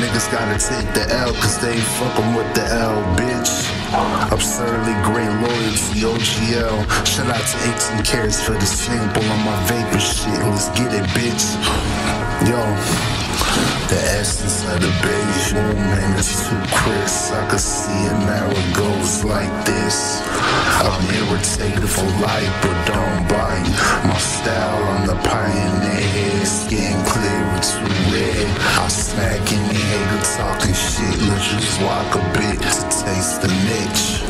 niggas gotta take the L, cause they ain't fucking with the L, bitch. Absurdly great loyalty, OGL. Shout out to 18 carats for the sample on my vapor shit. Let's get it, bitch. Yo, the essence of the beige woman is too crisp. I can see it now, it goes like this. I'm irritated for life, but don't bite. My style on the pioneer head, skin clear, it's too red. I smack any hater talking shit. Let's just walk a bit to taste the nitch.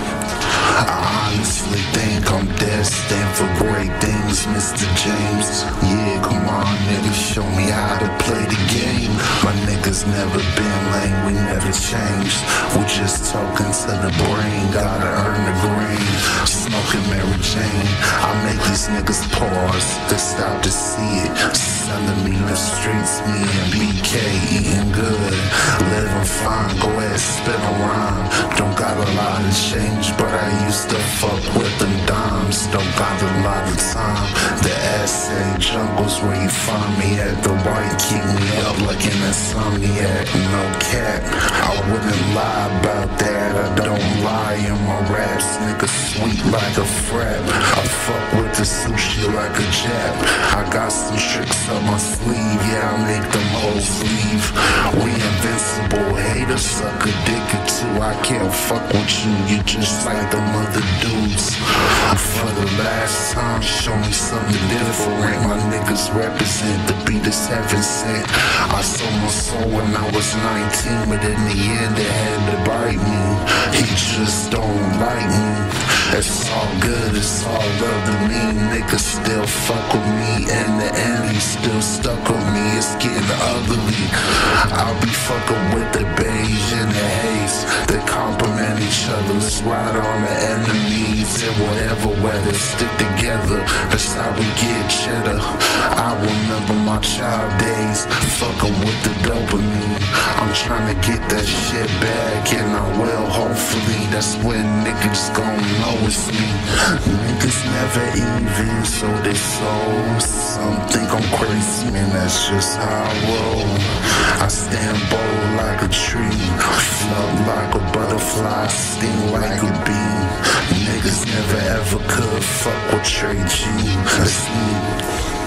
I honestly think I'm destined for great things, Mr. James. Yeah, come on, niggas, show me how to play the game. My niggas never been lame, we never changed. We just talking to the brain, gotta earn the green. Smoking Mary Jane, I make these niggas pause, they stop to see it. Selling me the streets, me and BK eating good, living fine. Go ahead, spit a rhyme. Don't got a lot of change, but I used to fuck with them dimes. Don't got a lot of time. The SA jungle's where you find me at. The white keep me up like an insomniac. No cap, I wouldn't lie about that. I don't lie in my raps. Nigga sweet like a frap. I fuck with the sushi like a jab. I got some tricks up my sleeve. Yeah, I make them hoes leave. We invincible. Haters suck a dick or two. I can't fuck with you. You just like them other dudes. For the last time, show me something different. My niggas represent the beat is heaven sent. I sold my soul when I was 19, but in the end it had to bite me. He just don't like me. It's all good, it's all love to me. Niggas still fuck with me. In the end, he still stuck with me. It's getting ugly. I'll be fucking with the beige and the haze. They compliment each other. Let's ride on the enemies. In whatever weather, stick together. That's how we get cheddar. I remember my child days, fucking with the dopamine. I'm trying to get that shit back, and I will, hopefully. That's when niggas gon' know it's me. Niggas never even, so they sold. Some think I'm crazy, man, that's just how I roll. I stand bold like a tree, float like a butterfly, sting like a bee. Niggas never ever could fuck with Trey G. That's me.